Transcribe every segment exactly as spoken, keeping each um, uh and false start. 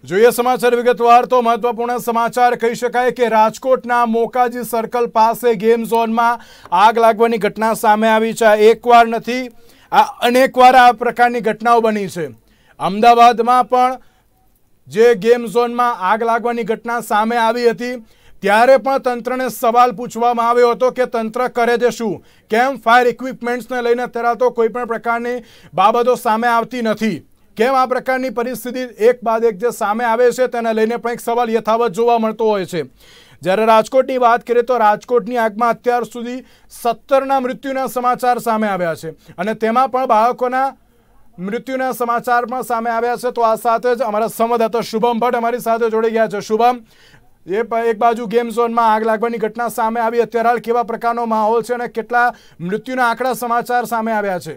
જોઈએ સમાચાર વિગતવાર તો મહત્વપૂર્ણ સમાચાર કહી શકાય કે રાજકોટના મોકાજી સર્કલ પાસે ગેમ ઝોનમાં આગ લાગવાની ઘટના સામે આવી છે। એકવાર નથી, આ અનેકવાર આ પ્રકારની ઘટનાઓ બની છે। અમદાવાદમાં પણ જે ગેમ ઝોનમાં આગ લાગવાની ઘટના સામે આવી હતી ત્યારે પણ તંત્રને સવાલ પૂછવામાં આવ્યો હતો કે તંત્ર કરે છે શું, કેમ ફાયર ઇક્વિપમેન્ટ્સને લઈને અત્યારે તો કોઈ પણ પ્રકારની બાબતો સામે આવતી નથી, કેમ આ પ્રકારની પરિસ્થિતિ એક બાદ એક જે સામે આવે છે તેને લઈને પણ એક સવાલ યથાવત જોવા મળતો હોય છે। જ્યારે રાજકોટની વાત કરીએ તો રાજકોટની આગમાં અત્યાર સુધી સત્તરના મૃત્યુના સમાચાર સામે આવ્યા છે અને તેમાં પણ બાળકોના મૃત્યુના સમાચાર પણ સામે આવ્યા છે। તો આ સાથે જ અમારા સંવાદદાતા શુભમ ભટ્ટ અમારી સાથે જોડી ગયા છે। શુભમ, એ એક બાજુ ગેમ ઝોનમાં આગ લાગવાની ઘટના સામે આવી, અત્યારે હાલ કેવા પ્રકારનો માહોલ છે અને કેટલા મૃત્યુના આંકડા સમાચાર સામે આવ્યા છે?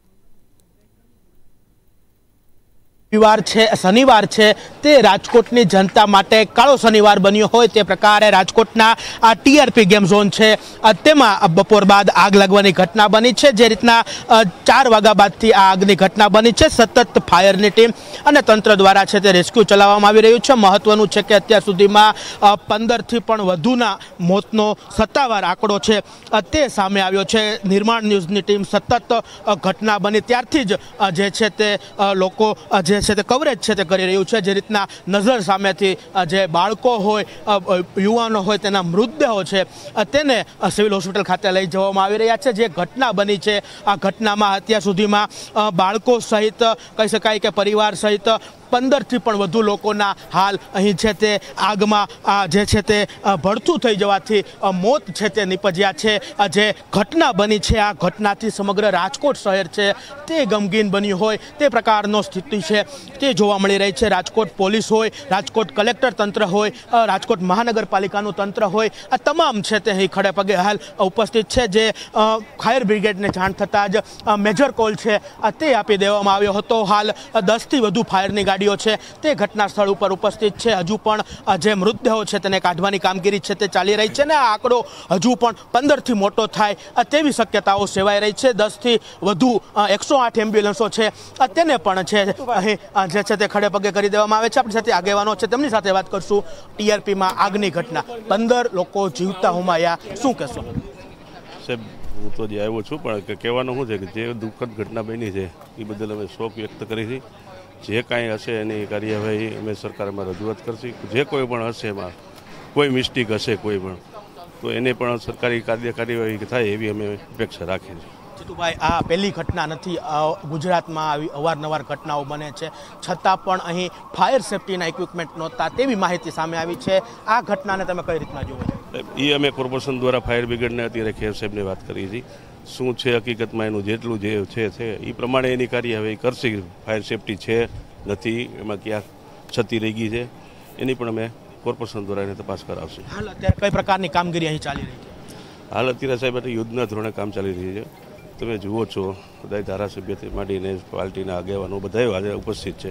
રવિવાર છે, શનિવાર છે, તે રાજકોટની જનતા માટે કાળો શનિવાર બન્યો હોય તે પ્રકારે રાજકોટના આ ટીઆરપી ગેમ ઝોન છે તેમાં બપોર બાદ આગ લાગવાની ઘટના બની છે। જે રીતના ચાર વાગ્યા બાદથી આ આગની ઘટના બની છે, સતત ફાયરની ટીમ અને તંત્ર દ્વારા છે તે રેસ્ક્યુ ચલાવવામાં આવી રહ્યું છે। મહત્વનું છે કે અત્યાર સુધીમાં પંદરથી પણ વધુના મોતનો સત્તાવાર આંકડો છે તે સામે આવ્યો છે। નિર્માણ ન્યૂઝની ટીમ સતત ઘટના બની ત્યારથી જ જે છે તે લોકો જે છે તે કવરેજ છે તે કરી રહ્યું છે। જે રીતના નજર સામેથી જે બાળકો હોય, યુવાનો હોય, તેના મૃતદેહો છે તેને સિવિલ હોસ્પિટલ ખાતે લઈ જવામાં આવી રહ્યા છે। જે ઘટના બની છે આ ઘટનામાં અત્યાર સુધીમાં બાળકો સહિત કહી શકાય કે પરિવાર સહિત પંદરથી પણ વધુ લોકોના હાલ અહીં છે તે આગમાં જે છે તે ભડથું થઈ જવાથી મોત છે તે નિપજ્યા છે। જે ઘટના બની છે આ ઘટનાથી સમગ્ર રાજકોટ શહેર છે તે ગમગીન બન્યું હોય તે પ્રકારનો સ્થિતિ છે તે જોવા મળી રહી છે। રાજકોટ પોલીસ હોય, રાજકોટ કલેક્ટર તંત્ર હોય, રાજકોટ મહાનગરપાલિકાનું તંત્ર હોય, આ તમામ છે તે અહીં ખડે પગે હાલ ઉપસ્થિત છે। જે ફાયર બ્રિગેડને જાણ થતાં જ મેજર કોલ છે તે આપી દેવામાં આવ્યો હતો। હાલ દસથી વધુ ફાયરની ગાડીઓ છે તે ઘટના સ્થળ ઉપર ઉપસ્થિત છે। હજુ પણ જે મૃતદેહો છે તેને કાઢવાની કામગીરી છે તે ચાલી રહી છે ને આ આંકડો હજુ પણ પંદરથી મોટો થાય તેવી શક્યતાઓ સેવાઈ રહી છે। દસથી વધુ એકસો આઠ એમ્બ્યુલન્સો છે તેને પણ છે અહીં જે છે તે ખડે પગે કરી દેવામાં આવે છે। આપણી સાથે આગેવાનો છે તેમની સાથે વાત કરશું। ટીઆરપીમાં આગની ઘટના, પંદર લોકો જીવતા હોમાયા, શું કહેશો? સાહેબ, હું તો જે આવ્યો છું પણ કહેવાનું શું છે કે જે દુઃખદ ઘટના બની છે એ બદલ અમે શોક વ્યક્ત કરી છે। જે કાંઈ હશે એની કાર્યવાહી અમે સરકારમાં રજૂઆત કરશી। જે કોઈ પણ હશે એમાં કોઈ મિસ્ટેક હશે કોઈ પણ તો એને પણ સરકારી કાર્ય કાર્યવાહી થાય એવી અમે અપેક્ષા રાખીએ છીએ। જીતુભાઈ, આ પહેલી ઘટના નથી, ગુજરાતમાં આવી અવારનવાર ઘટનાઓ બને છે છતાં પણ અહીં ફાયર સેફ્ટીના ઇક્વિપમેન્ટ નહોતા તેવી માહિતી સામે આવી છે। આ ઘટનાને તમે કઈ રીતના જુઓ છો? એ અમે કોર્પોરેશન દ્વારા ફાયર બ્રિગેડને અત્યારે ખેર સાહેબને વાત કરી હતી। શું છે હકીકતમાં એનું જેટલું જે છે છે એ પ્રમાણે એની કાર્યવાહી કરશે। ફાયર સેફ્ટી છે નથી, એમાં ક્યાં ક્ષતિ રહી ગઈ છે એની પણ અમે કોર્પોરેશન દ્વારા એને તપાસ કરાવશે। હાલ અત્યારે કઈ પ્રકારની કામગીરી અહીં ચાલી રહી છે? હાલ અત્યારે સાહેબ યુદ્ધના ધોરણે કામ ચાલી રહ્યું છે। તમે જુઓ છો બધા ધારાસભ્યથી માંડીને પાર્ટીના આગેવાનો બધા આજે ઉપસ્થિત છે,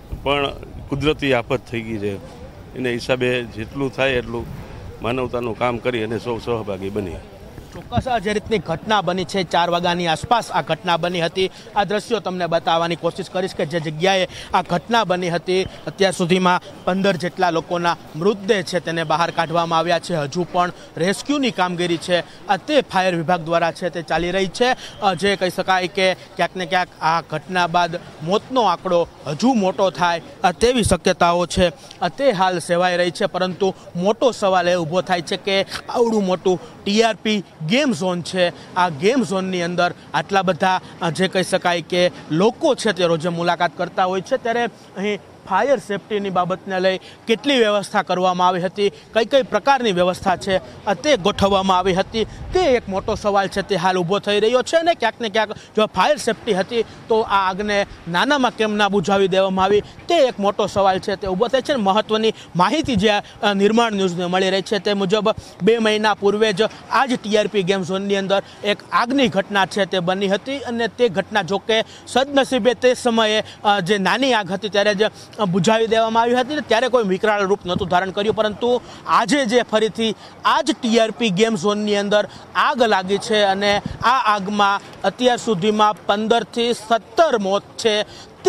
પણ કુદરતી આફત થઈ ગઈ છે એને હિસાબે જેટલું થાય એટલું માનવતાનું કામ કરી અને સૌ સહભાગી બની। ચોક્કસ જે રીતની ઘટના બની છે, ચાર વાગ્યાની આસપાસ આ ઘટના બની હતી। આ દ્રશ્યો તમને બતાવવાની કોશિશ કરીશ કે જે જગ્યાએ આ ઘટના બની હતી અત્યાર સુધીમાં પંદર જેટલા લોકોના મૃતદેહ છે તેને બહાર કાઢવામાં આવ્યા છે। હજુ પણ રેસ્ક્યુની કામગીરી છે તે ફાયર વિભાગ દ્વારા છે તે ચાલી રહી છે। જે કહી શકાય કે ક્યાંક ને ક્યાંક આ ઘટના બાદ મોતનો આંકડો હજુ મોટો થાય તેવી શક્યતાઓ છે તે હાલ સેવાઈ રહી છે। પરંતુ મોટો સવાલ એ ઊભો થાય છે કે આવડું મોટું ટીઆરપી ગેમ ઝોન છે, આ ગેમ ઝોનની અંદર આટલા બધા જે કહી શકાય કે લોકો છે તે રોજે મુલાકાત કરતા હોય છે ત્યારે અહીં ફાયર સેફ્ટીની બાબતને લઈ કેટલી વ્યવસ્થા કરવામાં આવી હતી, કઈ કઈ પ્રકારની વ્યવસ્થા છે તે ગોઠવવામાં આવી હતી તે એક મોટો સવાલ છે તે હાલ ઊભો થઈ રહ્યો છે। અને ક્યાંક ને ક્યાંક જો ફાયર સેફ્ટી હતી તો આ આગને નાનામાં કેમ ના બુઝાવી દેવામાં આવી તે એક મોટો સવાલ છે તે ઊભો થાય છે। મહત્વની માહિતી જે નિર્માણ ન્યૂઝને મળી રહી છે તે મુજબ બે મહિના પૂર્વે જ આ જ ટીઆરપી ગેમ ઝોનની અંદર એક આગની ઘટના છે તે બની હતી અને તે ઘટના જોકે સદનસીબે તે સમયે જે નાની આગ હતી ત્યારે જ બુઝાવી દેવામાં આવી હતી ત્યારે કોઈ વિકરાળ રૂપ નહોતું ધારણ કર્યું। પરંતુ આજે જે ફરીથી આ જ ટીઆરપી ગેમ ઝોનની અંદર આગ લાગી છે અને આ આગમાં અત્યાર સુધીમાં પંદરથી સત્તર મોત છે તે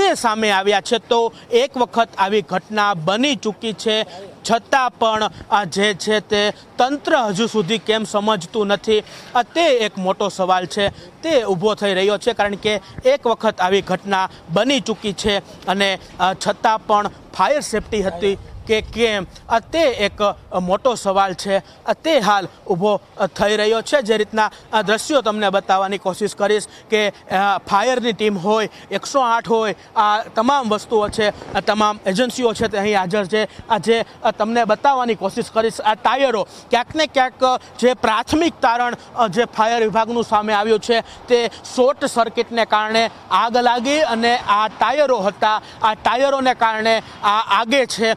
તે સામે આવ્યા છે। તો એક વખત આવી ઘટના બની ચૂકી છે, છતાં પણ આ જે છે તે તંત્ર હજુ સુધી કેમ સમજતું નથી, તે એક મોટો સવાલ છે તે ઊભો થઈ રહ્યો છે। કારણ કે એક વખત આવી ઘટના બની ચૂકી છે અને છતાં પણ ફાયર સેફટી હતી કે કેમ, તે એક મોટો સવાલ છે, તે હાલ ઊભો થઈ રહ્યો છે। જે રીતના આ દ્રશ્યો તમને બતાવવાની કોશિશ કરીશ કે ફાયરની ટીમ હોય, એકસો આઠ હોય, આ તમામ વસ્તુઓ છે, આ તમામ એજન્સીઓ છે તે અહીં હાજર છે। આજે તમને બતાવવાની કોશિશ કરીશ આ ટાયરો, ક્યાંક ને ક્યાંક જે પ્રાથમિક તારણ જે ફાયર વિભાગનું સામે આવ્યું છે તે શોર્ટ સર્કિટને કારણે આગ લાગી અને આ ટાયરો હતા, આ ટાયરોને કારણે આ આગે છે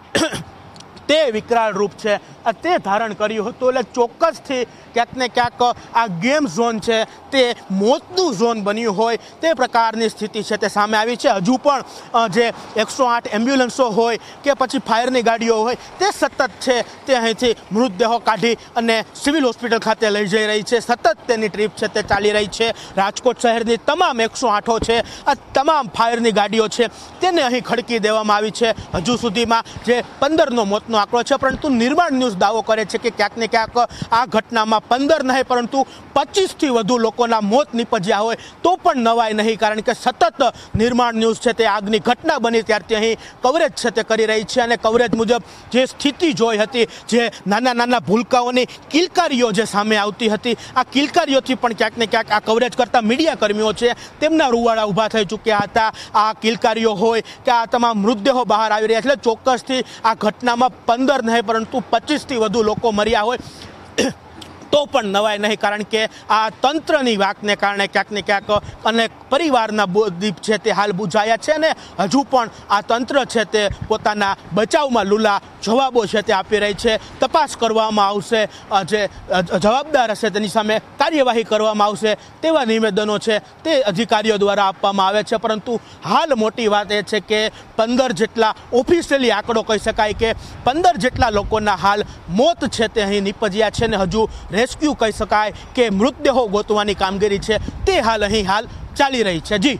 તે વિકરાળ રૂપ છે તે ધારણ કર્યું હતું। એટલે ચોક્કસથી ક્યાંક ને ક્યાંક આ ગેમ ઝોન છે તે મોતનું ઝોન બન્યું હોય તે પ્રકારની સ્થિતિ છે તે સામે આવી છે। હજુ પણ જે એકસો આઠ એમ્બ્યુલન્સો હોય કે પછી ફાયરની ગાડીઓ હોય તે સતત છે તે અહીંથી મૃતદેહો કાઢી અને સિવિલ હોસ્પિટલ ખાતે લઈ જઈ રહી છે। સતત તેની ટ્રીપ છે તે ચાલી રહી છે। રાજકોટ શહેરની તમામ એકસો આઠો છે, આ તમામ ફાયરની ગાડીઓ છે તેને અહીં ખડકી દેવામાં આવી છે। હજુ સુધીમાં જે પંદરનો મોતનો આંકડો છે, પરંતુ નિર્માણ ન્યૂઝ દાવો કરે છે કે ક્યાંક ને ક્યાંક આ ઘટનામાં પંદર નહીં પરંતુ પચીસથી વધુ લોકોના મોત નીપજ્યા હોય તો પણ નવાઈ નહીં। કારણ કે સતત નિર્માણ ન્યૂઝ છે તે આગની ઘટના બની ત્યારથી અહીં કવરેજ છે તે કરી રહી છે અને કવરેજ મુજબ જે સ્થિતિ જોઈ હતી, જે નાના નાના ભૂલકાઓની કિલકારીઓ જે સામે આવતી હતી, આ કિલકારીઓથી પણ ક્યાંક ને ક્યાંક આ કવરેજ કરતા મીડિયા કર્મીઓ છે તેમના રૂવાડા ઊભા થઈ ચૂક્યા હતા। આ કિલકારીઓ હોય કે આ તમામ મૃતદેહો બહાર આવી રહ્યા છે, એટલે ચોક્કસથી આ ઘટનામાં પંદર નહીં પરંતુ પચીસથી વધુ લોકો મર્યા હોય તો પણ નવાય નહીં। કારણ કે આ તંત્રની વાકને કારણે ક્યાંક ને ક્યાંક અનેક પરિવારના દીપ છે તે હાલ બુઝાયા છે અને હજુ પણ આ તંત્ર છે તે પોતાના બચાવમાં લૂલા જવાબો છે તે આપી રહી છે। તપાસ કરવામાં આવશે, જે જવાબદાર હશે તેની સામે કાર્યવાહી કરવામાં આવશે તેવા નિવેદનો છે તે અધિકારીઓ દ્વારા આપવામાં આવે છે। પરંતુ હાલ મોટી વાત એ છે કે પંદર જેટલા ઓફિશિયલી આંકડો કહી શકાય કે પંદર જેટલા લોકોના હાલ મોત છે તે અહીં નીપજ્યા છે અને હજુ રેસ્ક્યુ કહી શકાય કે મૃતદેહો ગોતવાની કામગીરી છે તે હાલ અહીં હાલ ચાલી રહી છે। જી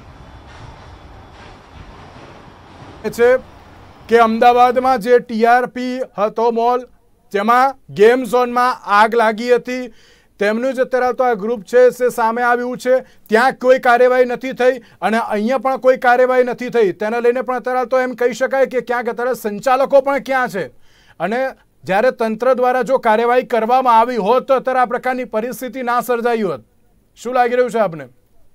છે કે અમદાવાદમાં જે ટીઆરપી હતો મોલ, જેમાં ગેમ ઝોનમાં આગ લાગી હતી, તેમનું જ અત્યારે તો આ ગ્રુપ છે તે સામે આવ્યું છે। ત્યાં કોઈ કાર્યવાહી નથી થઈ અને અહીંયા પણ કોઈ કાર્યવાહી નથી થઈ। તેને લઈને પણ અત્યારે તો એમ કહી શકાય કે ક્યાંક અત્યારે સંચાલકો પણ ક્યાં છે અને જ્યારે તંત્ર દ્વારા જો કાર્યવાહી કરવામાં આવી હોત તો અત્યારે આ પ્રકારની પરિસ્થિતિ ના સર્જાઈ હોત। શું લાગી રહ્યું છે આપને?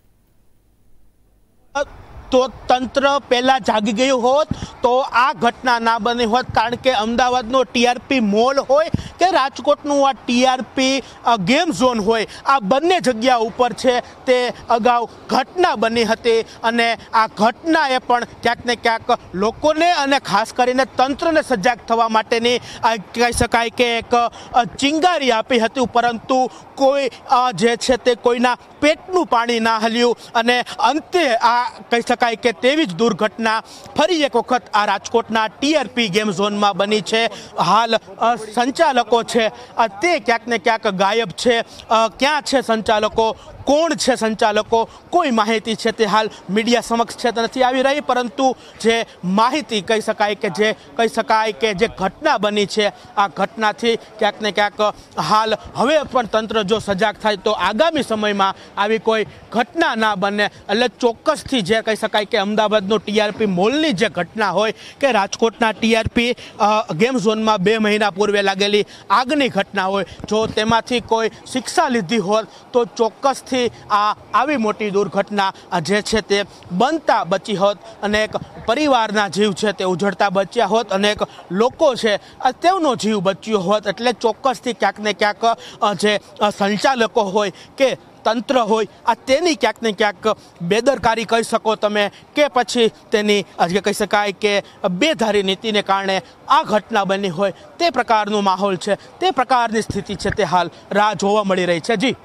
તો તંત્ર પહેલા જાગી ગયું હોત તો આ ઘટના ના બની હોત। કારણ કે અમદાવાદનો ટીઆરપી મોલ હોય કે રાજકોટનું આ ટીઆરપી ગેમ ઝોન હોય, આ બંને જગ્યા ઉપર છે તે અગાઉ ઘટના બની હતી અને આ ઘટનાએ પણ ક્યાંક ને ક્યાંક લોકોને અને ખાસ કરીને તંત્રને સજાગ થવા માટેની કહી શકાય કે એક ચિંગારી આપી હતી, પરંતુ કોઈ જે છે તે કોઈના પેટનું પાણી ના હલ્યું અને અંતે આ કહી શકાય કે તેવી જ દુર્ઘટના ફરી એક વખત આ રાજકોટના ટીઆરપી ગેમ ઝોનમાં બની છે। હાલ સંચાલકો છે તે ક્યાંક ને ક્યાંક ગાયબ છે। ક્યાં છે સંચાલકો, કોણ છે સંચાલકો, કોઈ માહિતી છે તે હાલ મીડિયા સમક્ષ છે તે નથી આવી રહી। પરંતુ જે માહિતી કહી શકાય કે જે કહી શકાય કે જે ઘટના બની છે આ ઘટનાથી ક્યાંક ને ક્યાંક હાલ હવે પણ તંત્ર જો સજાગ થાય તો આગામી સમયમાં આવી કોઈ ઘટના ના બને। એટલે ચોક્કસથી જે કહી શકાય કે અમદાવાદનો ટીઆરપી મોલની જે ઘટના હોય કે રાજકોટના ટીઆરપી ગેમ ઝોનમાં બે મહિના પૂર્વે લાગેલી આગની ઘટના હોય, જો તેમાંથી કોઈ શિક્ષા લીધી હોત તો ચોક્કસથી આ આવી મોટી દુર્ઘટના જે છે તે બનતા બચી હોત અને એક પરિવારના જીવ છે તે ઉજળતા બચ્યા હોત, અનેક લોકો છે તેઓનો જીવ બચ્યો હોત। એટલે ચોક્કસથી ક્યાંક ને ક્યાંક જે સંચાલકો હોય કે તંત્ર હોય આ તેની ક્યાંક ને ક્યાંક બેદરકારી કહી શકો તમે કે પછી તેની જે કહી શકાય કે બેધારી નીતિને કારણે આ ઘટના બની હોય તે પ્રકારનો માહોલ છે, તે પ્રકારની સ્થિતિ છે તે હાલ રાહ જોવા મળી રહી છે। જી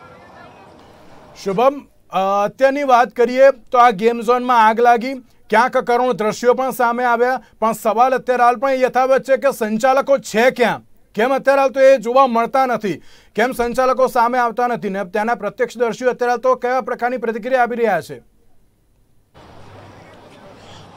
શુભમ, અત્યારની વાત કરીએ તો આ ગેમ ઝોનમાં આગ લાગી, ક્યાંક કરુણ દ્રશ્યો પણ સામે આવ્યા, પણ સવાલ અત્યારે હાલ પણ યથાવત છે કે સંચાલકો છે ક્યાં? કેમ અત્યારે હાલ તો એ જોવા મળતા નથી? કેમ સંચાલકો સામે આવતા નથી ને ત્યાંના પ્રત્યક્ષદર્શીઓ અત્યારે તો કયા પ્રકારની પ્રતિક્રિયા આપી રહ્યા છે?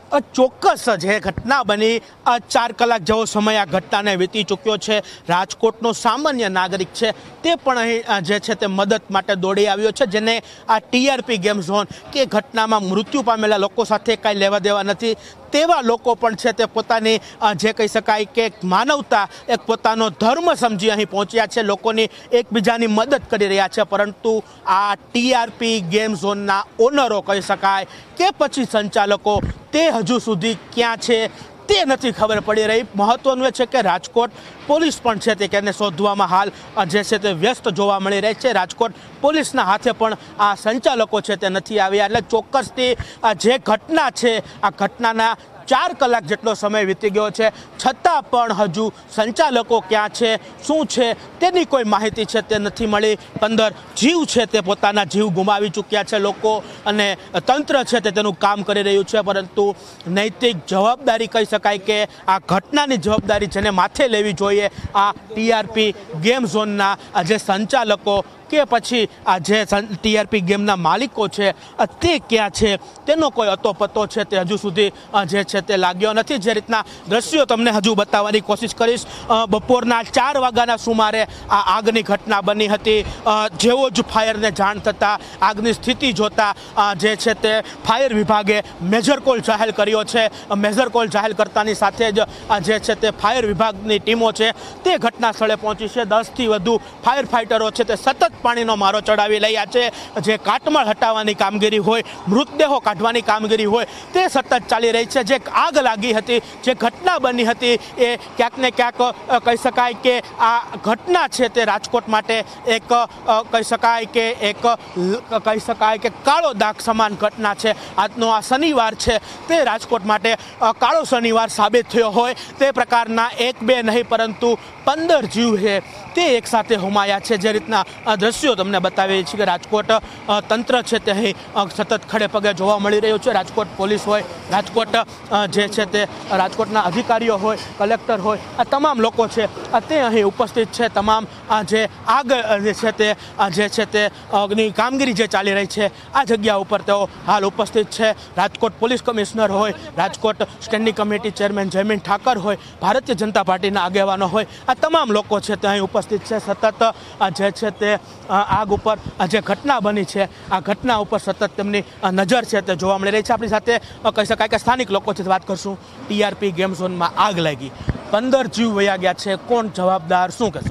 ચોક્કસ જે ઘટના બની ચાર કલાક જેવો સમય આ ઘટનાને વીતી ચૂક્યો છે. રાજકોટનો સામાન્ય નાગરિક છે તે પણ અહીં જે છે તે મદદ માટે દોડી આવ્યો છે, જેને આ ટીઆરપી ગેમ ઝોન કે ઘટનામાં મૃત્યુ પામેલા લોકો સાથે કાંઈ લેવા દેવા નથી તેવા લોકો પણ છે તે પોતાની જે કહી શકાય કે માનવતા એક પોતાનો ધર્મ સમજી અહીં પહોંચ્યા છે, લોકોની એકબીજાની મદદ કરી રહ્યા છે. પરંતુ આ ટીઆરપી ગેમ ઝોનના ઓનરો કહી શકાય કે પછી સંચાલકો તે હજુ સુધી ક્યાં છે તે નથી ખબર પડી રહી. મહત્વનું એ છે કે રાજકોટ પોલીસ પણ છે તે કેને શોધવામાં હાલ જે છે તે વ્યસ્ત જોવા મળી રહી છે. રાજકોટ પોલીસના હાથે પણ આ સંચાલકો છે તે નથી આવ્યા. એટલે ચોક્કસથી જે ઘટના છે આ ઘટનાના ચાર કલાક જેટલો સમય વીતી ગયો છે, છતાં પણ હજુ સંચાલકો ક્યાં છે, શું છે તેની કોઈ માહિતી છે તે નથી મળી. પંદર જીવ છે તે પોતાના જીવ ગુમાવી ચૂક્યા છે લોકો, અને તંત્ર છે તે તેનું કામ કરી રહ્યું છે. પરંતુ નૈતિક જવાબદારી કહી શકાય કે આ ઘટનાની જવાબદારી જેને માથે લેવી જોઈએ આ ટીઆરપી ગેમ ઝોનના જે સંચાલકો કે પછી આ જે ટીઆરપી ગેમના માલિકો છે તે ક્યાં છે તેનો કોઈ અતોપતો છે તે હજુ સુધી જે છે તે લાગ્યો નથી. જે રીતના દ્રશ્યો તમને હજુ બતાવવાની કોશિશ કરીશ. બપોરના ચાર વાગ્યાના સુમારે આ આગની ઘટના બની હતી. જેવો જ ફાયરને જાણ થતાં આગની સ્થિતિ જોતા જે છે તે ફાયર વિભાગે મેજર કોલ જાહેર કર્યો છે. મેજર કોલ જાહેર કરતાની સાથે જ જે છે તે ફાયર વિભાગની ટીમો છે તે ઘટના સ્થળે પહોંચી છે. દસથી વધુ ફાયર ફાઇટરો છે તે સતત પાણીનો મારો ચડાવી રહ્યા છે. જે કાટમાળ હટાવવાની કામગીરી હોય, મૃતદેહો કાઢવાની કામગીરી હોય તે સતત ચાલી રહી છે. જે આગ લાગી હતી, જે ઘટના બની હતી એ ક્યાંક ને ક્યાંક કહી શકાય કે આ ઘટના છે તે રાજકોટ માટે એક કહી શકાય કે એક કહી શકાય કે કાળો દાગ સમાન ઘટના છે. આજનો આ શનિવાર છે તે રાજકોટ માટે કાળો શનિવાર સાબિત થયો હોય તે પ્રકારના એક બે નહીં પરંતુ પંદર જીવ છે તે એકસાથે હોમાયા છે. જે રીતના દ્રશ્યો તમને બતાવીએ છીએ કે રાજકોટ તંત્ર છે તે અહીં સતત ખડે પગે જોવા મળી રહ્યું છે. રાજકોટ પોલીસ હોય, રાજકોટ જે છે તે રાજકોટના અધિકારીઓ હોય, કલેક્ટર હોય, આ તમામ લોકો છે તે અહીં ઉપસ્થિત છે. તમામ જે આગ જે છે તે જે છે તે અગ્નિ કામગીરી જે ચાલી રહી છે આ જગ્યા ઉપર તેઓ હાલ ઉપસ્થિત છે. રાજકોટ પોલીસ કમિશનર હોય, Rajkot standing committee chairman Jaymin Thakar હોય, ભારતીય જનતા પાર્ટીના આગેવાનો હોય, આ તમામ લોકો છે તે અહીં ઉપસ્થિત છે. સતત જે છે તે આગ ઉપર જે ઘટના બની છે આ ઘટના ઉપર સતત તેમની નજર છે તે જોવા મળી રહી છે. આપણી સાથે કહી શકાય કે સ્થાનિક લોકો છે વાત કરશું. ટીઆરપી ગેમ ઝોનમાં આગ લાગી, પંદર જીવ વયા ગયા છે, કોણ જવાબદાર, શું કહેશો?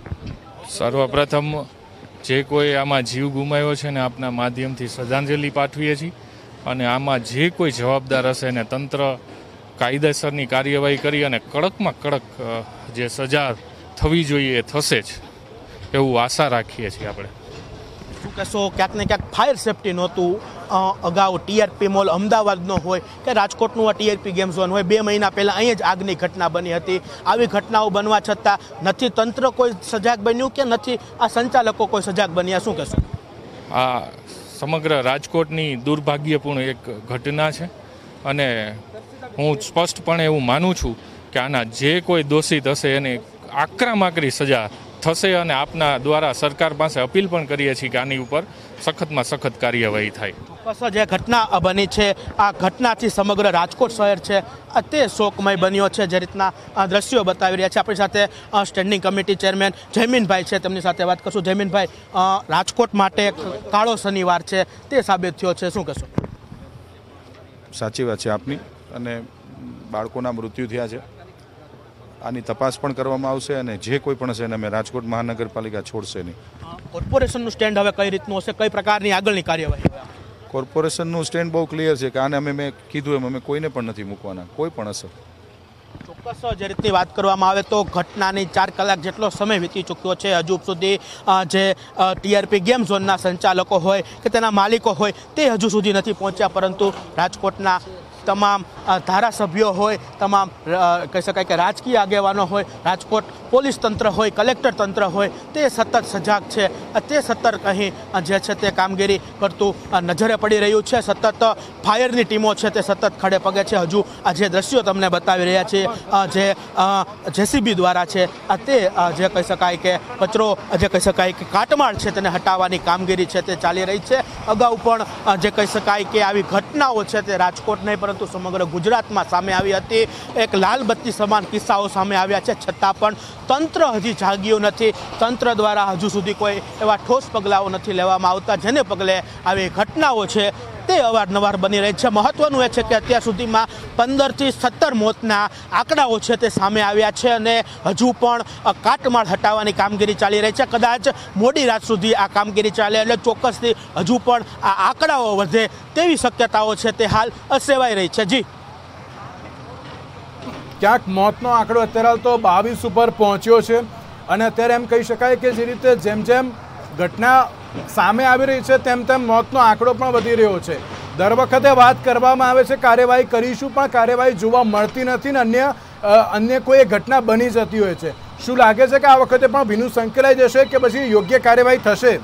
સર્વપ્રથમ જે કોઈ આમાં જીવ ગુમાવ્યો છે ને આપના માધ્યમથી શ્રદ્ધાંજલિ પાઠવીએ છીએ, અને આમાં જે કોઈ જવાબદાર હશે ને તંત્ર કાયદેસરની કાર્યવાહી કરી અને કડકમાં કડક જે સજા થવી જોઈએ એ થશે જ એવું આશા રાખીએ છીએ. આપણે શું કહેશો, ક્યાંક ને ક્યાંક ફાયર સેફટી નહોતું અગાઉ ટીઆરપી મોલ અમદાવાદનો હોય કે રાજકોટનું આ ટીઆરપી ગેમ ઝોન હોય, બે મહિના પહેલાં અહીંયા જ આગની ઘટના બની હતી. આવી ઘટનાઓ બનવા છતાં નથી તંત્ર કોઈ સજાગ બન્યું કે નથી આ સંચાલકો કોઈ સજાગ બન્યા, શું કહેશો? આ સમગ્ર રાજકોટની દુર્ભાગ્યપૂર્ણ એક ઘટના છે, અને હું સ્પષ્ટપણે એવું માનું છું કે આના જે કોઈ દોષિત હશે એને આકરામાં આકરી સજા થશે. અને આપના દ્વારા સરકાર પાસે અપીલ પણ કરીએ છીએ કે આની ઉપર સખતમાં સખત કાર્યવાહી થાય. ચોક્કસ જે ઘટના બની છે આ ઘટનાથી સમગ્ર રાજકોટ શહેર છે તે શોકમય બન્યો છે. જે રીતના દ્રશ્યો બતાવી રહ્યા છે આપણી સાથે સ્ટેન્ડિંગ કમિટી ચેરમેન જયમીનભાઈ છે, તેમની સાથે વાત કરશું. જયમીનભાઈ, રાજકોટ માટે કાળો શનિવાર છે તે સાબિત થયો છે, શું કહેશો? સાચી વાત છે આપની, અને બાળકોના મૃત્યુ થયા છે. આની તપાસ પણ કરવામાં આવશે, અને જે કોઈ પણ હશે એને અમે રાજકોટ મહાનગરપાલિકા છોડશે નહીં. કોર્પોરેશનનું સ્ટેન્ડ હવે કઈ રીતનું હશે, કઈ પ્રકારની આગળની કાર્યવાહી? કોર્પોરેશનનું સ્ટેન્ડ બહુ ક્લિયર છે કે આને અમે મેં કીધું એમ અમે કોઈને પણ નથી મૂકવાના, કોઈ પણ હશે. ચોક્કસ જે રીતની વાત કરવામાં આવે તો ઘટનાની ચાર કલાક જેટલો સમય વીતી ચૂક્યો છે. હજુ સુધી જે ટીઆરપી ગેમ ઝોનના સંચાલકો હોય કે તેના માલિકો હોય તે હજુ સુધી નથી પહોંચ્યા. પરંતુ રાજકોટના તમામ ધારાસભ્યો હોય, તમામ કહી શકાય કે રાજકીય આગેવાનો હોય, રાજકોટ પોલીસ તંત્ર હોય, કલેક્ટર તંત્ર હોય તે સતત સજાગ છે. તે સતત અહીં જે છે તે કામગીરી કરતું નજરે પડી રહ્યું છે. સતત ફાયરની ટીમો છે તે સતત ખડે પગે છે. હજુ આ જે દ્રશ્યો તમને બતાવી રહ્યા છે જે જેસીબી દ્વારા છે તે જે કહી શકાય કે કચરો જે કહી શકાય કે કાટમાળ છે તેને હટાવવાની કામગીરી છે તે ચાલી રહી છે. અગાઉ પણ જે કહી શકાય કે આવી ઘટનાઓ છે તે રાજકોટ નહીં પરંતુ પરંતુ સમગ્ર ગુજરાતમાં સામે આવી હતી। એક લાલ બત્તી સમાન કિસ્સાઓ સામે આવ્યા છે, છતાં પણ તંત્ર હજી જાગ્યું નથી। તંત્ર દ્વારા હજુ સુધી કોઈ એવા ઠોસ પગલાઓ નથી લેવામાં આવતા, જેને પગલે આવી ઘટનાઓ છે તે અવારનવાર બની રહી છે। મહત્વનું એ છે કે અત્યાર સુધીમાં પંદરથી સત્તર મોતના આંકડાઓ છે તે સામે આવ્યા છે અને હજુ પણ કાટમાળ હટાવવાની કામગીરી ચાલી રહી છે। કદાચ મોડી રાત સુધી આ કામગીરી ચાલે એટલે ચોક્કસથી હજુ પણ આ આંકડાઓ વધે તેવી શક્યતાઓ છે તે હાલ સેવાઈ રહી છે। જી, ક્યાંક મોતનો આંકડો અત્યારે તો બાવીસ ઉપર પહોંચ્યો છે અને અત્યારે એમ કહી શકાય કે જે રીતે જેમ જેમ ઘટના સામે આવી રહી છે તેમ તેમ મોતનો આંકડો પણ વધી રહ્યો છે। દર વખતે વાત કરવામાં આવે છે કાર્યવાહી કરીશું, પણ કાર્યવાહી જોવા મળતી નથી ને અન્ય અન્ય કોઈ ઘટના બની જતી હોય છે। શું લાગે છે કે આ વખતે પણ ભીનું સંકેલાઈ જશે કે પછી યોગ્ય કાર્યવાહી થશે?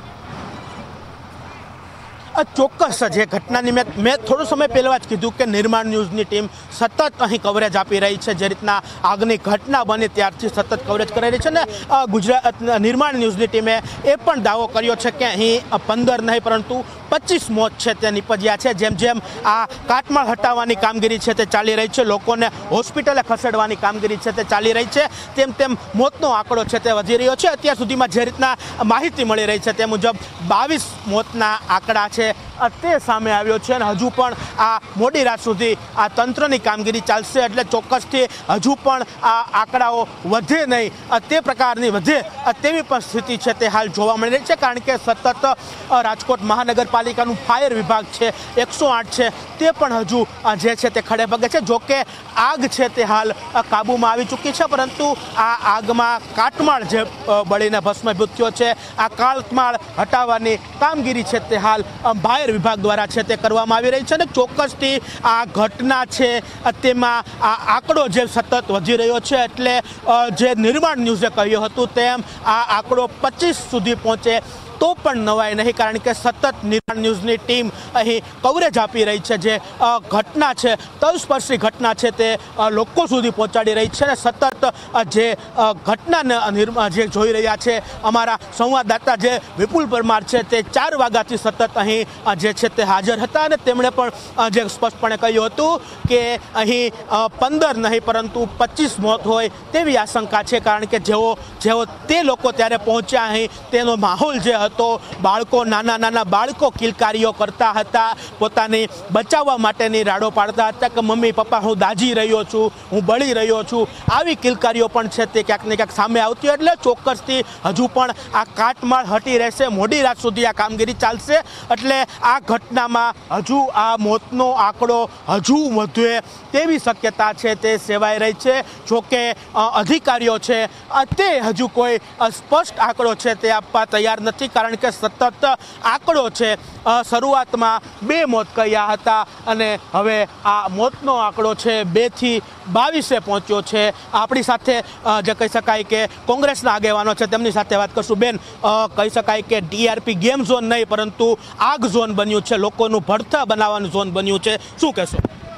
ચોક્કસ જે ઘટનાની મેં મેં થોડો સમય પહેલાં જ કીધું કે નિર્માણ ન્યૂઝની ટીમ સતત અહીં કવરેજ આપી રહી છે। જે રીતના આગની ઘટના બની ત્યારથી સતત કવરેજ કરાઈ રહી છે ને ગુજરાત નિર્માણ ન્યૂઝની ટીમે એ પણ દાવો કર્યો છે કે અહીં પંદર નહીં પરંતુ પચીસ મોત છે તે નીપજ્યા છે। જેમ જેમ આ કાટમાળ હટાવવાની કામગીરી છે તે ચાલી રહી છે, લોકોને હોસ્પિટલે ખસેડવાની કામગીરી છે તે ચાલી રહી છે, તેમ તેમ મોતનો આંકડો છે તે વધી રહ્યો છે। અત્યાર સુધીમાં જે રીતના માહિતી મળી રહી છે તે મુજબ બાવીસ મોતના આંકડા છે તે સામે આવ્યો છે અને હજુ પણ આ મોડી રાત સુધી આ તંત્રની કામગીરી ચાલશે એટલે ચોક્કસથી હજુ પણ આ આંકડાઓ વધે નહીં તે પ્રકારની વધે તેવી પણ સ્થિતિ છે તે હાલ જોવા મળી રહી છે। કારણ કે સતત રાજકોટ મહાનગરપાલિકાનું ફાયર વિભાગ છે એકસો આઠ છે તે પણ હજુ જે છે તે ખડે પગે છે। જોકે આગ છે તે હાલ કાબૂમાં આવી ચૂકી છે, પરંતુ આ આગમાં કાટમાળ જે બળીને ભસ્મીભૂત થયો છે, આ કાટમાળ હટાવવાની કામગીરી છે તે હાલ ફાયર વિભાગ દ્વારા છે તે કરવામાં આવી રહી છે અને ચોક્કસથી આ ઘટના છે તેમાં આ આંકડો જે સતત વધી રહ્યો છે એટલે જે નિર્માણ ન્યૂઝે કહ્યું હતું તેમ આ આંકડો પચીસ સુધી પહોંચે તો પણ નવાય નહીં, કારણ કે સતત નિર્માણ ન્યૂઝની ટીમ અહીં કવરેજ આપી રહી છે। જે ઘટના છે તલસ્પર્શી ઘટના છે તે લોકો સુધી પહોંચાડી રહી છે અને સતત જે ઘટનાને જે જોઈ રહ્યા છે અમારા સંવાદદાતા જે વિપુલ પરમાર છે તે ચાર વાગ્યાથી સતત અહીં જે છે તે હાજર હતા અને તેમણે પણ જે સ્પષ્ટપણે કહ્યું હતું કે અહીં પંદર નહીં પરંતુ પચીસ મોત હોય તેવી આશંકા છે। કારણ કે જેઓ જેઓ તે લોકો ત્યારે પહોંચ્યા અહીં તેનો માહોલ જે તો બાળકો નાના નાના બાળકો કિલકારીઓ કરતા હતા, પોતાની બચાવવા માટેની રાડો પાડતા હતા કે મમ્મી પપ્પા હું દાજી રહ્યો છું, હું બળી રહ્યો છું, આવી કિલકારીઓ પણ છે તે ક્યાંક ને ક્યાંક સામે આવતી। એટલે ચોક્કસથી હજુ પણ આ કાટમાળ હટી રહેશે, મોડી રાત સુધી આ કામગીરી ચાલશે એટલે આ ઘટનામાં હજુ આ મોતનો આંકડો હજુ વધે તેવી શક્યતા છે તે સેવાઈ રહી છે। જોકે અધિકારીઓ છે તે હજુ કોઈ સ્પષ્ટ આંકડો છે તે આપવા તૈયાર નથી, કારણ કે સતત આંકડો છે શરૂઆતમાં બે મોત કહ્યા હતા અને હવે આ મોતનો આંકડો છે બેથી બાવીસે પહોંચ્યો છે। આપણી સાથે જે કહી શકાય કે કોંગ્રેસના આગેવાનો છે તેમની સાથે વાત કરશું। બેન, કહી શકાય કે ટીઆરપી ગેમ ઝોન નહીં પરંતુ આગ ઝોન બન્યું છે, લોકોનું ભડથા બનાવવાનું ઝોન બન્યું છે, શું કહેશો?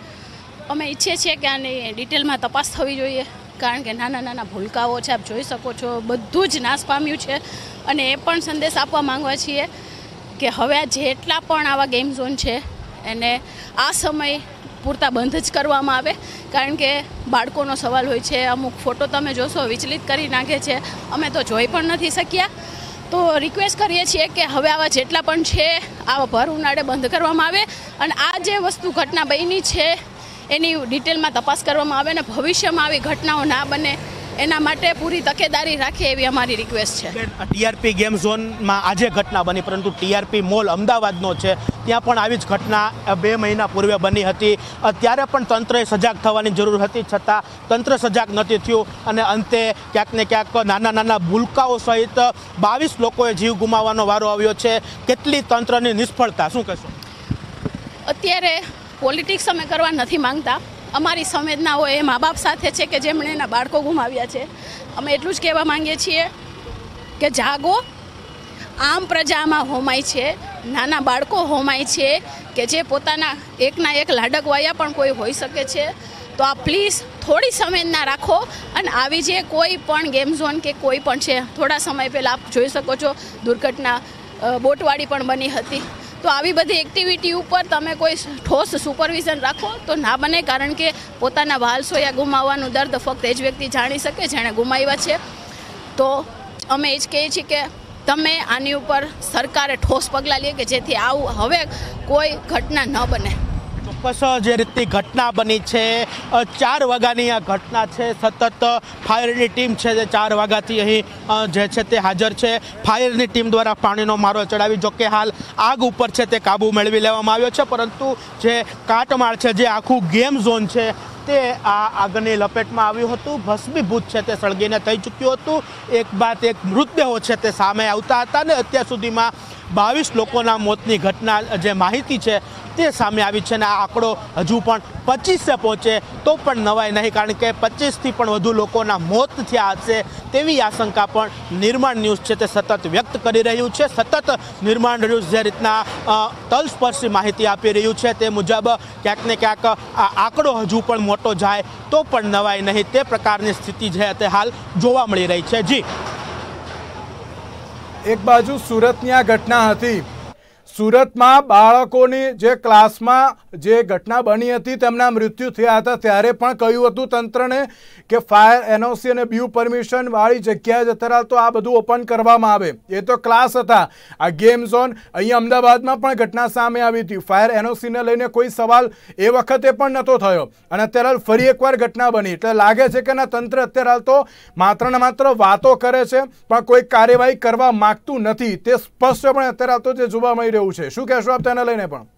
અમે ઈચ્છીએ છીએ કે આની ડિટેલમાં તપાસ થવી જોઈએ, કારણ કે નાના નાના ભૂલકાઓ છે આપ જોઈ શકો છો બધું જ નાશ પામ્યું છે અને એ પણ સંદેશ આપવા માંગવા છીએ કે હવે જેટલા પણ આવા ગેમ ઝોન છે એને આ સમય પૂરતા બંધ જ કરવામાં આવે, કારણ કે બાળકોનો સવાલ હોય છે। અમુક ફોટો તમે જોશો વિચલિત કરી નાખે છે, અમે તો જોઈ પણ નથી શક્યા। તો રિક્વેસ્ટ કરીએ છીએ કે હવે આવા જેટલા પણ છે આવા ભર ઉનાળે બંધ કરવામાં આવે અને આ જે વસ્તુ ઘટના બની છે એની ડિટેલમાં તપાસ કરવામાં આવે અને ભવિષ્યમાં આવી ઘટનાઓ ના બને એના માટે પૂરી તકેદારી રાખે એવી અમારી રિક્વેસ્ટ છે। ટીઆરપી ગેમ ઝોનમાં આજે ઘટના બની, પરંતુ ટીઆરપી મોલ અમદાવાદનો છે ત્યાં પણ આવી જ ઘટના બે મહિના પૂર્વે બની હતી, ત્યારે પણ તંત્રએ સજાગ થવાની જરૂર હતી, છતાં તંત્ર સજાગ નથી થયું અને અંતે ક્યાંક ને ક્યાંક નાના નાના ભૂલકાઓ સહિત બાવીસ લોકોએ જીવ ગુમાવવાનો વારો આવ્યો છે। કેટલી તંત્રની નિષ્ફળતા, શું કહેશો? અત્યારે પોલિટિક્સ અમે કરવા નથી માંગતા, અમારી સંવેદનાઓ એ મા બાપ સાથે છે કે જેમણે એના બાળકો ગુમાવ્યા છે। અમે એટલું જ કહેવા માંગીએ છીએ કે જાગો, આમ પ્રજામાં હોમાય છે, નાના બાળકો હોમાય છે કે જે પોતાના એકના એક લાડકવાયા પણ કોઈ હોઈ શકે છે। તો આ પ્લીઝ થોડી સંવેદના રાખો અને આવી જે કોઈ પણ ગેમ ઝોન કે કોઈ પણ છે, થોડા સમય પહેલાં આપ જોઈ શકો છો દુર્ઘટના બોટવાળી પણ બની હતી, તો આવી બધી એક્ટિવિટી ઉપર તમે કોઈ ઠોસ સુપરવિઝન રાખો તો ના બને, કારણ કે પોતાના વાલ સોયા ગુમાવવાનું દર્દ ફક્ત એ જ વ્યક્તિ જાણી શકે જેણે ગુમાવ્યા છે. તો અમે એ જ કહીએ છીએ કે તમે આની ઉપર સરકારે ઠોસ પગલાં લે કે જેથી આવું હવે કોઈ ઘટના ન બને. ચોક્કસ જે રીતની ઘટના બની છે, ચાર વાગ્યાની આ ઘટના છે. સતત ફાયરની ટીમ છે જે ચાર વાગ્યાથી અહીં જે છે તે હાજર છે. ફાયરની ટીમ દ્વારા પાણીનો મારો ચડાવી, જોકે હાલ આગ ઉપર છે તે કાબુ મેળવી લેવામાં આવ્યો છે, પરંતુ જે કાટમાળ છે, જે આખું ગેમ ઝોન છે તે આ આગની લપેટમાં આવ્યું હતું. ભસ્મીભૂત છે તે સળગીને થઈ ચૂક્યું હતું. એક બાદ એક મૃતદેહો છે તે સામે આવતા હતા ને અત્યાર સુધીમાં બાવીસ લોકોના મોતની ઘટના જે માહિતી છે તે સામે આવી છે. અને આ આંકડો હજુ પણ પચીસે પહોંચે તો પણ નવાય નહીં, કારણ કે પચીસથી પણ વધુ લોકોના મોત થયા હશે તેવી આશંકા પણ નિર્માણ ન્યૂઝ છે તે સતત વ્યક્ત કરી રહ્યું છે. સતત નિર્માણ ન્યૂઝ જે રીતના તલસ્પર્શી માહિતી આપી રહ્યું છે તે મુજબ ક્યાંક ને ક્યાંક આ આંકડો હજુ પણ મોટો જાય તો પણ નવાય નહીં, તે પ્રકારની સ્થિતિ છે તે હાલ જોવા મળી રહી છે. જી, એક બાજુ સુરતની આ ઘટના હતી. સુરતમાં બાળકોની જે ક્લાસમાં જે ઘટના બની હતી તેમના મૃત્યુ થયા હતા, ત્યારે પણ કહ્યું હતું તંત્રને કે ફાયર એનઓસી અને બ્યુ પરમિશન વાળી જગ્યાએ જ અત્યારે તો આ બધું ઓપન કરવામાં આવે. એ તો ક્લાસ હતા. આ ગેમ ઝોન અહીંયા અમદાવાદમાં પણ ઘટના સામે આવી હતી. ફાયર એનઓસીને લઈને કોઈ સવાલ એ વખતે પણ નહોતો થયો અને અત્યારે ફરી એકવાર ઘટના બની. એટલે લાગે છે કે ના, તંત્ર અત્યારે તો માત્ર ને માત્ર વાતો કરે છે પણ કોઈ કાર્યવાહી કરવા માંગતું નથી. તે સ્પષ્ટપણે અત્યારે તો જે જોવા મળી રહ્યું છે. શું કહેશો આપ તેને લઈને? પણ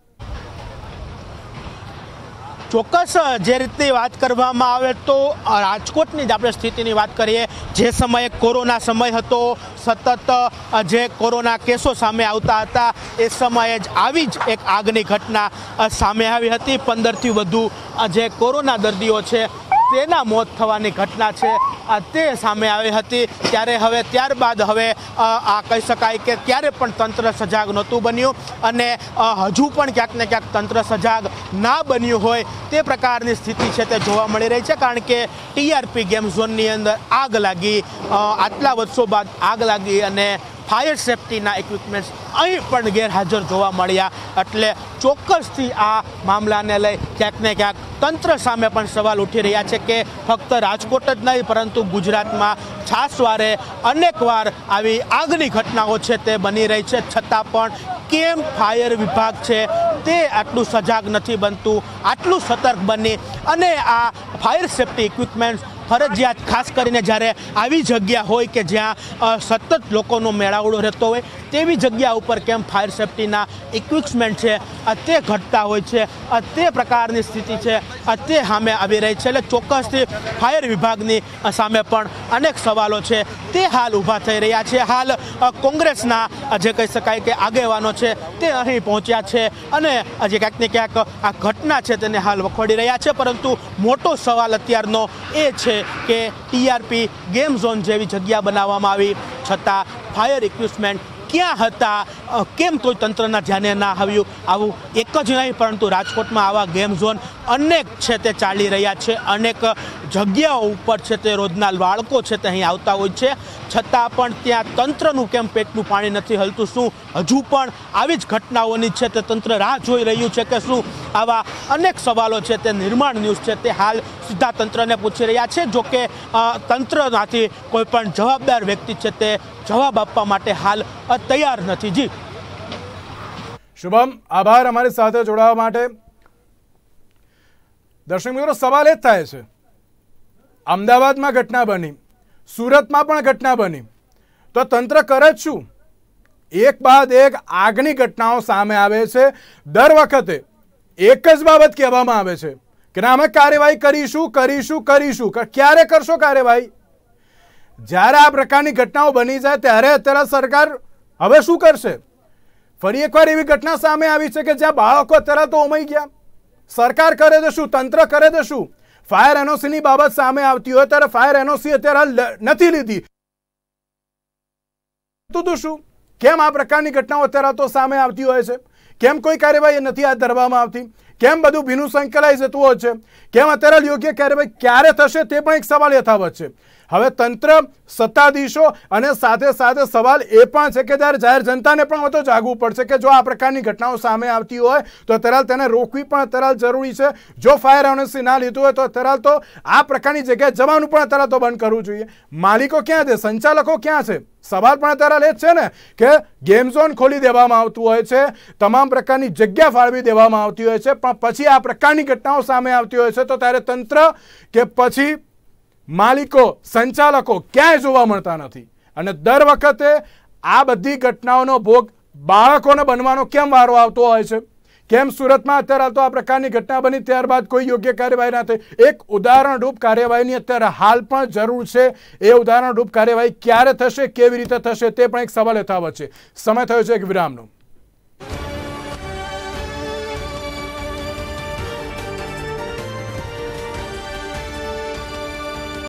ચોક્કસ જે રીતની વાત કરવામાં આવે તો રાજકોટની જ આપણે સ્થિતિની વાત કરીએ. જે સમયે કોરોના સમય હતો, સતત જે કોરોના કેસો સામે આવતા હતા, એ સમયે જ આવી જ એક આગની ઘટના સામે આવી હતી. પંદરથી વધુ જે કોરોના દર્દીઓ છે તેના મોત થવાની ઘટના છે તે સામે આવી હતી. ત્યારે હવે ત્યારબાદ હવે આ કહી શકાય કે ત્યારે પણ તંત્ર સજાગ નહોતું બન્યું અને હજુ પણ ક્યાંક ને ક્યાંક તંત્ર સજાગ ના બન્યું હોય તે પ્રકારની સ્થિતિ છે તે જોવા મળી રહી છે. કારણ કે ટીઆરપી ગેમ ઝોનની અંદર આગ લાગી, આટલા વર્ષો બાદ આગ લાગી અને ફાયર સેફ્ટીના ઇક્વિપમેન્ટ્સ અહીં પણ ગેરહાજર જોવા મળ્યા. એટલે ચોક્કસથી આ મામલાને લઈ ક્યાંક ને ક્યાંક તંત્ર સામે પણ સવાલ ઉઠી રહ્યા છે કે ફક્ત રાજકોટ જ નહીં પરંતુ ગુજરાતમાં છાસવારે અનેકવાર આવી આગની ઘટનાઓ છે તે બની રહી છે, છતાં પણ કેમ ફાયર વિભાગ છે તે આટલું સજાગ નથી બનતું, આટલું સતર્ક બની અને આ ફાયર સેફ્ટી ઇક્વિપમેન્ટ્સ ફરજિયાત, ખાસ કરીને જ્યારે આવી જગ્યા હોય કે જ્યાં સતત લોકોનો મેળાવડો રહેતો હોય તેવી જગ્યા ઉપર કેમ ફાયર સેફ્ટીના ઇક્વિપમેન્ટ છે તે ઘટતા હોય છે, તે પ્રકારની સ્થિતિ છે તે સામે આવી રહી છે. એટલે ચોક્કસથી ફાયર વિભાગની સામે પણ અનેક સવાલો છે તે હાલ ઊભા થઈ રહ્યા છે. હાલ કોંગ્રેસના જે કહી શકાય કે આગેવાનો છે તે અહીં પહોંચ્યા છે અને જે ક્યાંક ને ક્યાંક આ ઘટના છે તેને હાલ વખોડી રહ્યા છે. પરંતુ મોટો સવાલ અત્યારનો એ છે કે ટીઆરપી ગેમ ઝોન જેવી જગ્યા બનાવવામાં આવી છતાં ફાયર ઇક્વિપમેન્ટ ક્યાં હતા, કેમ કોઈ તંત્રના ધ્યાને ના આવ્યું? આવું એક જ નહીં પરંતુ રાજકોટમાં આવા ગેમ ઝોન અનેક છે તે ચાલી રહ્યા છે. અનેક જગ્યાઓ ઉપર છે તે રોજના બાળકો છે તે અહીં આવતા હોય છે, છતાં પણ ત્યાં તંત્રનું કેમ પેટનું પાણી નથી હલતું? શું હજુ પણ આવી જ ઘટનાઓની છે તે તંત્ર રાહ જોઈ રહ્યું છે કે શું? આવા અનેક સવાલો છે તે નિર્માણ ન્યૂઝ છે તે હાલ સીધા તંત્રને પૂછી રહ્યા છે. જોકે તંત્રમાંથી કોઈ પણ જવાબદાર વ્યક્તિ છે તે જવાબ આપવા માટે હાલ તૈયાર નથી. જી શુભમ, આભાર અમારી સાથે જોડાવા માટે. દર્શક મિત્રો, સવાલ એ જ થાય છે, અમદાવાદમાં ઘટના બની, સુરતમાં પણ ઘટના બની, તો તંત્ર કરે જ શું? એક બાદ એક આગની ઘટનાઓ સામે આવે છે. દર વખતે એક જ બાબત કહેવામાં આવે છે કે અમે કાર્યવાહી કરીશું કરીશું કરીશું. ક્યારે કરશો કાર્યવાહી? જ્યારે આ પ્રકારની ઘટનાઓ બની જાય ત્યારે અત્યારે સરકાર હવે શું કરશે? ફરી એકવાર એવી ઘટના સામે આવી છે કે જ્યાં બાળકો અત્યારે તો ઉમાઈ ગયા. સરકાર કરે તો શું? તંત્ર કરે તો શું? ફાયર એનઓસીની બાબત સામે આવતી હોય ત્યારે ફાયર એનઓસી અત્યારે નથી લીધી તો શું? કેમ આ પ્રકારની ઘટનાઓ અત્યારે તો સામે આવતી હોય છે? કેમ કોઈ કાર્યવાહી નથી હાથ ધરવામાં આવતી? કેમ બધું ભીનું સંકળાઈ જતું હોય છે, કેમ અત્યારે યોગ્ય કાર્યવાહી ક્યારે થશે તે પણ એક સવાલ યથાવત છે. હવે તંત્ર, સત્તાધીશો અને સાથે સાથે સવાલ એ પણ છે કે જ્યારે જાહેર જનતાને પણ તો જાગવું પડશે કે જો આ પ્રકારની ઘટનાઓ સામે આવતી હોય તો અત્યારે તેને રોકવી પણ અત્યારે જરૂરી છે. જો ફાયર એનઓસી ના લીધું હોય તો અત્યારે તો આ પ્રકારની જગ્યાએ જવાનું પણ અત્યારે તો બંધ કરવું જોઈએ. માલિકો ક્યાં છે, સંચાલકો ક્યાં છે? સવાલ પણ અત્યારે એ જ છે ને કે ગેમ ઝોન ખોલી દેવામાં આવતું હોય છે, તમામ પ્રકારની જગ્યા ફાળવી દેવામાં આવતી હોય છે, પણ પછી આ પ્રકારની ઘટનાઓ સામે આવતી હોય છે તો ત્યારે તંત્ર કે પછી માલિકો, સંચાલકો ક્યાંય જોવા મળતા નથી. અને દર વખતે આ બધી ઘટનાઓનો ભોગ બાળકોને બનવાનો કેમ વારો આવતો હોય છે? કેમ સુરતમાં અત્યારે તો આ પ્રકારની ઘટના બની ત્યારબાદ કોઈ યોગ્ય કાર્યવાહી ના થઈ? એક ઉદાહરણરૂપ કાર્યવાહીની અત્યારે હાલ પણ જરૂર છે. એ ઉદાહરણરૂપ કાર્યવાહી ક્યારે થશે, કેવી રીતે થશે તે પણ એક સવાલ યથાવત છે. સમય થયો છે એક વિરામનો.